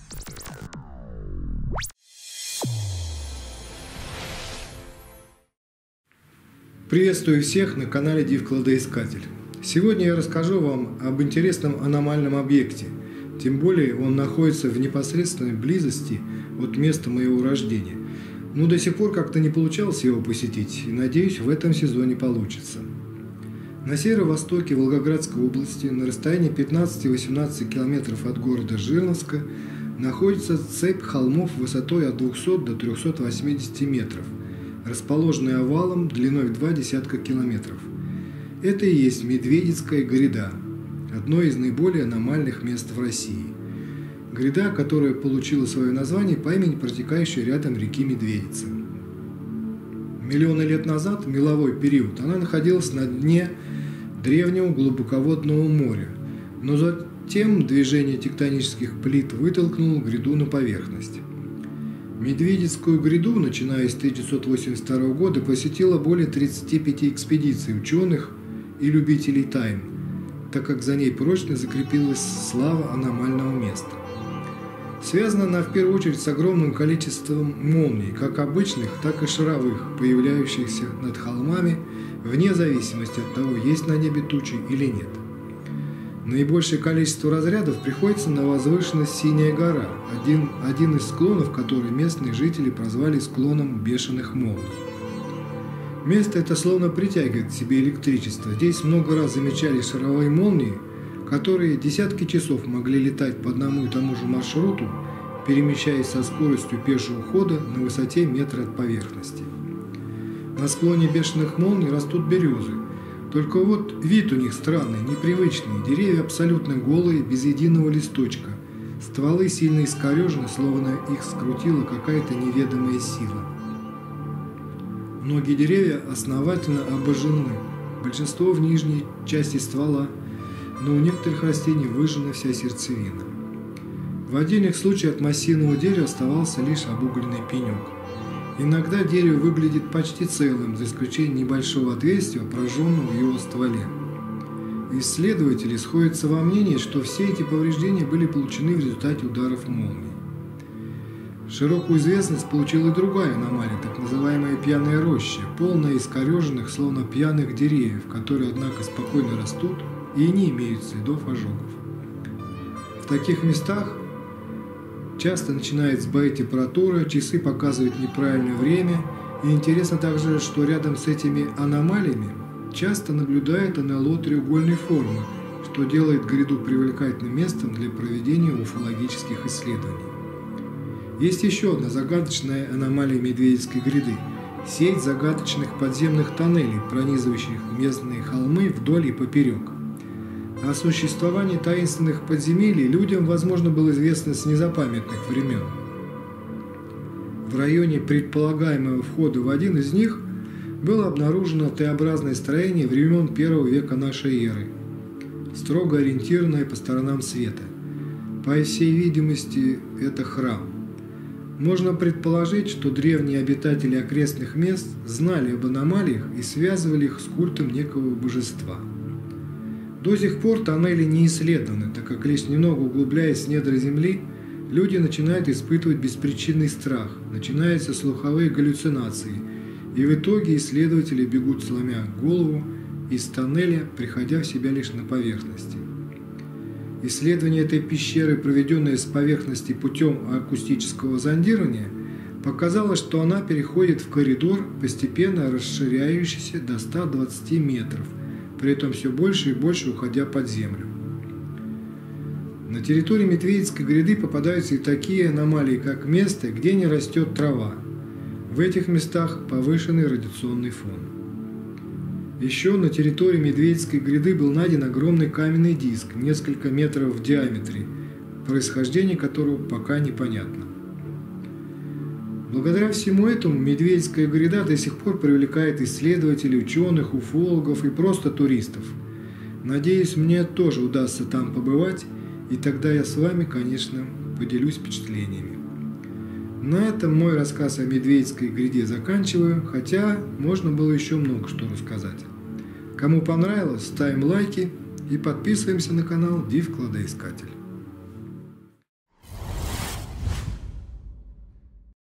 Приветствую всех на канале Див-кладоискатель. Сегодня я расскажу вам об интересном аномальном объекте. Тем более он находится в непосредственной близости от места моего рождения. Но до сих пор как-то не получалось его посетить, и надеюсь, в этом сезоне получится. На северо-востоке Волгоградской области, на расстоянии 15-18 километров от города Жирновска, находится цепь холмов высотой от 200 до 380 метров, расположенная овалом длиной в 2 десятка километров. Это и есть Медведицкая гряда, одно из наиболее аномальных мест в России. Гряда, которая получила свое название по имени протекающей рядом реки Медведица. Миллионы лет назад, в меловой период, она находилась на дне древнего глубоководного моря, но затем движение тектонических плит вытолкнуло гряду на поверхность. Медведицкую гряду, начиная с 1982 года, посетило более 35 экспедиций ученых и любителей тайн, так как за ней прочно закрепилась слава аномального места. Связана она в первую очередь с огромным количеством молний, как обычных, так и шаровых, появляющихся над холмами, вне зависимости от того, есть на небе тучи или нет. Наибольшее количество разрядов приходится на возвышенность Синяя гора, один из склонов, который местные жители прозвали склоном бешеных молний. Место это словно притягивает к себе электричество. Здесь много раз замечали шаровые молнии, которые десятки часов могли летать по одному и тому же маршруту, перемещаясь со скоростью пешего хода на высоте метра от поверхности. На склоне бешеных молний растут березы. Только вот вид у них странный, непривычный, деревья абсолютно голые, без единого листочка, стволы сильно искорежены, словно их скрутила какая-то неведомая сила. Многие деревья основательно обожжены, большинство в нижней части ствола, но у некоторых растений выжжена вся сердцевина. В отдельных случаях от массивного дерева оставался лишь обугленный пенек. Иногда дерево выглядит почти целым, за исключением небольшого отверстия, прожженного в его стволе. Исследователи сходятся во мнении, что все эти повреждения были получены в результате ударов молний. Широкую известность получила и другая аномалия, так называемая пьяная роща, полная искореженных, словно пьяных деревьев, которые, однако, спокойно растут и не имеют следов ожогов. В таких местах часто начинает сбоить температура, часы показывают неправильное время, и интересно также, что рядом с этими аномалиями часто наблюдают НЛО треугольной формы, что делает гряду привлекательным местом для проведения уфологических исследований. Есть еще одна загадочная аномалия Медведицкой гряды – сеть загадочных подземных тоннелей, пронизывающих местные холмы вдоль и поперек. О существовании таинственных подземелий людям, возможно, было известно с незапамятных времен. В районе предполагаемого входа в один из них было обнаружено Т-образное строение времен I века нашей эры, строго ориентированное по сторонам света. По всей видимости, это храм. Можно предположить, что древние обитатели окрестных мест знали об аномалиях и связывали их с культом некого божества. До сих пор тоннели не исследованы, так как лишь немного углубляясь в недра земли, люди начинают испытывать беспричинный страх, начинаются слуховые галлюцинации, и в итоге исследователи бегут, сломя голову, из тоннеля, приходя в себя лишь на поверхности. Исследование этой пещеры, проведенное с поверхности путем акустического зондирования, показало, что она переходит в коридор, постепенно расширяющийся до 120 метров, при этом все больше и больше уходя под землю. На территории Медведицкой гряды попадаются и такие аномалии, как место, где не растет трава. В этих местах повышенный радиационный фон. Еще на территории Медведицкой гряды был найден огромный каменный диск, несколько метров в диаметре, происхождение которого пока непонятно. Благодаря всему этому Медведицкая гряда до сих пор привлекает исследователей, ученых, уфологов и просто туристов. Надеюсь, мне тоже удастся там побывать, и тогда я с вами, конечно, поделюсь впечатлениями. На этом мой рассказ о Медведицкой гряде заканчиваю, хотя можно было еще много что рассказать. Кому понравилось, ставим лайки и подписываемся на канал Див-кладоискатель.